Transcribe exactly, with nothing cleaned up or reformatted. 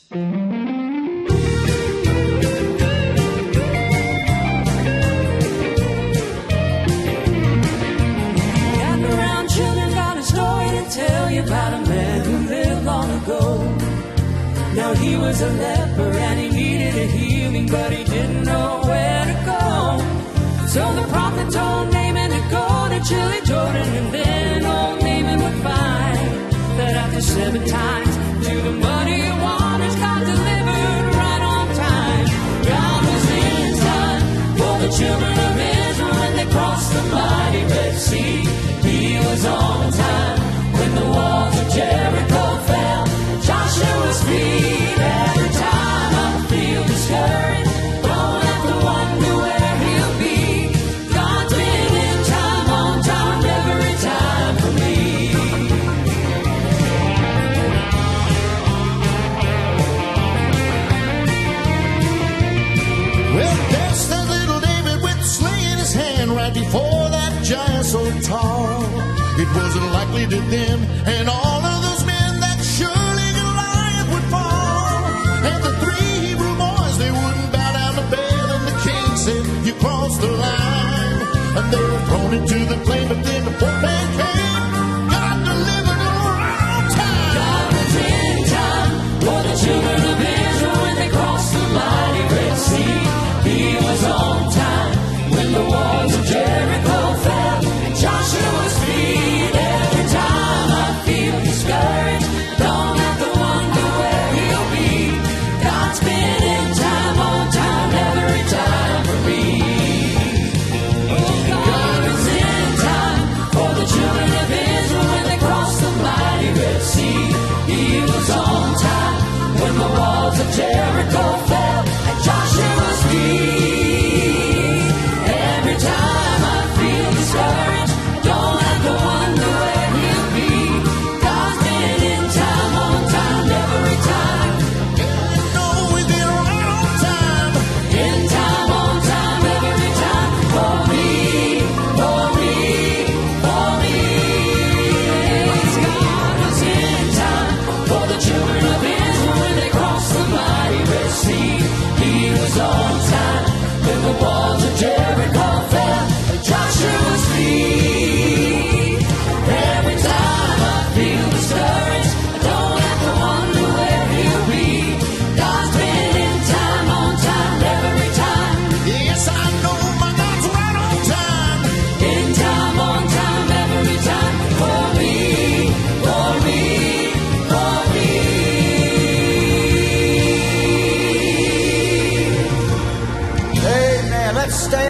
About a man who lived long ago. Now he was a leper and he needed a healing, but he didn't know where to go. So the prophet told Namen to go to chilly Jordan, and then old Namen would find that after seven times to the muddy waters, God delivered right on time. God was in time for the children of Israel when they crossed the mighty Red Sea. He was on time when the walls of Jericho fell. Joshua's feet. Every time I feel discouraged, don't have to wonder where he'll be. God's been in time on time, every time for me. Well, there's that little David with the sling in his hand right before that giant so tall. It wasn't likely to them and all of those men that surely Goliath would fall. And the three Hebrew boys, they wouldn't bow down to Baal, and the king said, you crossed the line. And they were thrown into the flame, but then the fourth man came. God delivered them right on time. God was in time for the children of Israel when they crossed the mighty Red Sea. He was on time when the walls of Jericho fell. And Joshua's feet. Every time I feel discouraged, don't have to wonder where he'll be. God's been in time on time, every time for me. Oh, God was in time for the children of Israel when they crossed the mighty Red Sea. He was on time when the walls of Jericho fell at Joshua's feet. Every time I feel discouraged, don't have to wonder where he'll be. God's been in time on time, every time. You know we've been right on time. In time on time, every time. For me, for me, for me. God was in time for the children of Israel when they crossed the mighty Red Sea. He was on time when the walls of Jericho fell at Joshua's feet. Every time I feel discouraged, I don't have to wonder where he'll be. God's been in time on time, every time. Yes, I know my God's right on time. In time on time, every time. For me, for me, for me. Amen. Let's stay.